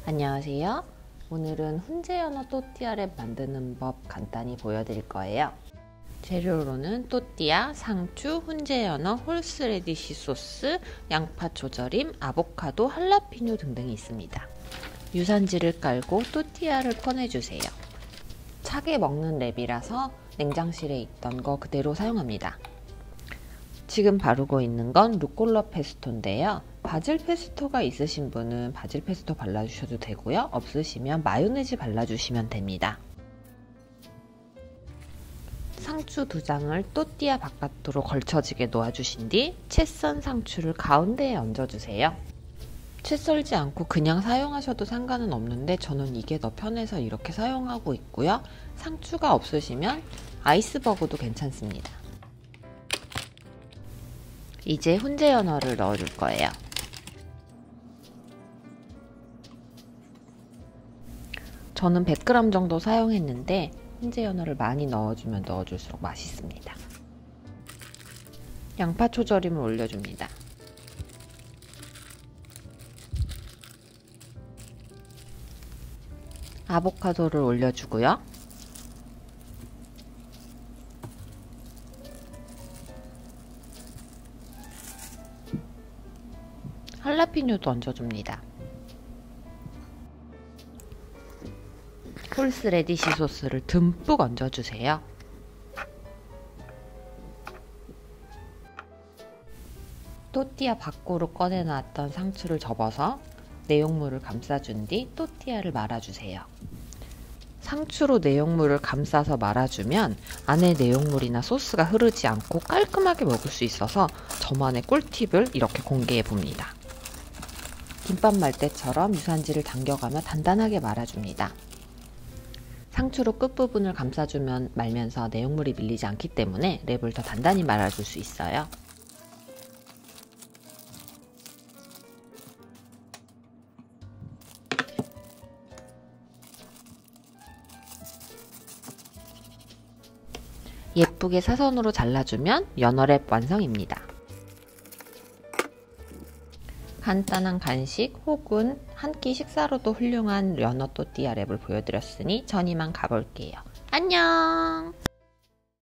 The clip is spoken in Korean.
안녕하세요. 오늘은 훈제 연어 또띠아를 만드는 법 간단히 보여드릴 거예요. 재료로는 또띠아, 상추, 훈제 연어, 홀스레디시 소스, 양파 조절임, 아보카도, 할라피뇨 등등이 있습니다. 유산지를 깔고 또띠아를 꺼내주세요. 차게 먹는 랩이라서 냉장실에 있던 거 그대로 사용합니다. 지금 바르고 있는 건 루꼴라 페스토인데요. 바질 페스토가 있으신 분은 바질 페스토 발라주셔도 되고요. 없으시면 마요네즈 발라주시면 됩니다. 상추 2장을 또띠아 바깥으로 걸쳐지게 놓아주신 뒤 채 썬 상추를 가운데에 얹어주세요. 채 썰지 않고 그냥 사용하셔도 상관은 없는데 저는 이게 더 편해서 이렇게 사용하고 있고요. 상추가 없으시면 아이스버그도 괜찮습니다. 이제 훈제 연어를 넣어줄 거예요. 저는 100g 정도 사용했는데 훈제 연어를 많이 넣어주면 넣어줄수록 맛있습니다. 양파 초절임을 올려줍니다. 아보카도를 올려주고요. 할라피뇨도 얹어줍니다. 홀스레디시 소스를 듬뿍 얹어주세요. 또띠아 밖으로 꺼내놨던 상추를 접어서 내용물을 감싸준 뒤 또띠아를 말아주세요. 상추로 내용물을 감싸서 말아주면 안에 내용물이나 소스가 흐르지 않고 깔끔하게 먹을 수 있어서 저만의 꿀팁을 이렇게 공개해 봅니다. 김밥 말 때처럼 유산지를 당겨가며 단단하게 말아줍니다. 상추로 끝부분을 감싸주면 말면서 내용물이 밀리지 않기 때문에 랩을 더 단단히 말아줄 수 있어요. 예쁘게 사선으로 잘라주면 연어랩 완성입니다. 간단한 간식 혹은 한 끼 식사로도 훌륭한 연어 또띠아 랩을 보여드렸으니 전 이만 가볼게요. 안녕!